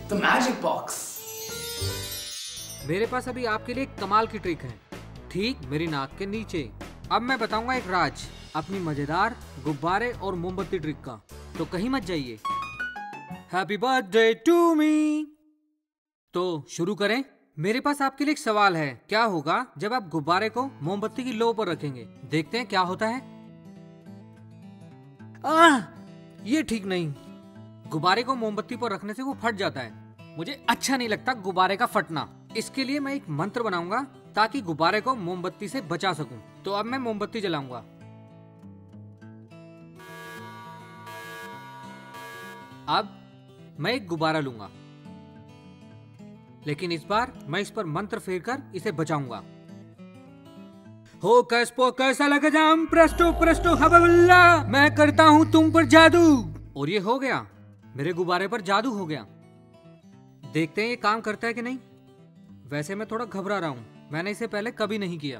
The magic box. मेरे पास अभी आपके लिए एक कमाल की ट्रिक है, ठीक मेरी नाक के नीचे। अब मैं बताऊंगा एक राज अपनी मजेदार गुब्बारे और मोमबत्ती ट्रिक का, तो कहीं मत जाइए। Happy birthday to me. तो शुरू करें। मेरे पास आपके लिए एक सवाल है, क्या होगा जब आप गुब्बारे को मोमबत्ती की लो पर रखेंगे? देखते हैं क्या होता है। ये ठीक नहीं। गुब्बारे को मोमबत्ती पर रखने से वो फट जाता है। मुझे अच्छा नहीं लगता गुब्बारे का फटना। इसके लिए मैं एक मंत्र बनाऊंगा ताकि गुब्बारे को मोमबत्ती से बचा सकूं। तो अब मैं मोमबत्ती जलाऊंगा। अब मैं एक गुब्बारा लूंगा, लेकिन इस बार मैं इस पर मंत्र फेरकर इसे बचाऊंगा। हो कैस पोकस अलगजाम प्रस्टो प्रस्टो हबल्ला, मैं करता हूं तुम पर जादू। और ये हो गया, मेरे गुब्बारे पर जादू हो गया। देखते हैं ये काम करता है कि नहीं। वैसे मैं थोड़ा घबरा रहा हूं, मैंने इसे पहले कभी नहीं किया।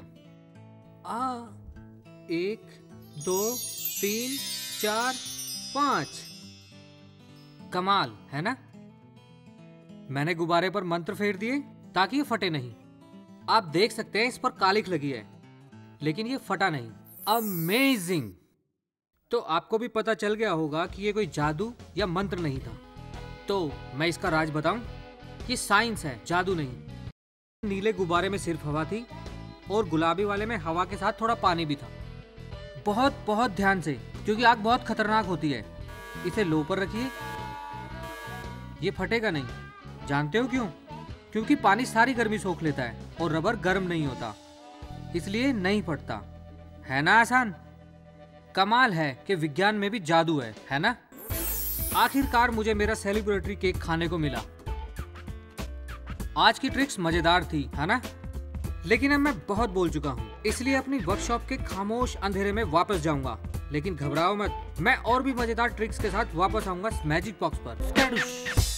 1 2 3 4 5। कमाल है ना। मैंने गुब्बारे पर मंत्र फेर दिए ताकि ये फटे नहीं। आप देख सकते हैं इस पर कालिख लगी है, लेकिन ये फटा नहीं। अमेजिंग। तो आपको भी पता चल गया होगा कि ये कोई जादू या मंत्र नहीं था। तो मैं इसका राज बताऊं, ये साइंस है, जादू नहीं। नीले गुब्बारे में सिर्फ हवा थी और गुलाबी वाले में हवा के साथ थोड़ा पानी भी था। बहुत बहुत ध्यान से, क्योंकि आग बहुत खतरनाक होती है। इसे लो पर रखिए, ये फटेगा नहीं। जानते हो क्यों? क्योंकि पानी सारी गर्मी सोख लेता है और रबर गर्म नहीं होता, इसलिए नहीं फटता। है ना आसान? कमाल है कि विज्ञान में भी जादू है ना? आखिरकार मुझे मेरा सेलिब्रेटरी केक खाने को मिला। आज की ट्रिक्स मजेदार थी, है ना? लेकिन अब मैं बहुत बोल चुका हूँ, इसलिए अपनी वर्कशॉप के खामोश अंधेरे में वापस जाऊंगा। लेकिन घबराओ मत, मैं और भी मजेदार ट्रिक्स के साथ वापस आऊंगा मैजिक बॉक्स पर।